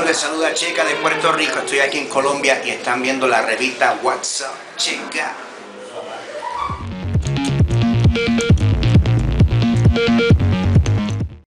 les saluda Checa de Puerto Rico. Estoy aquí en Colombia y están viendo la revista What's Up Checa.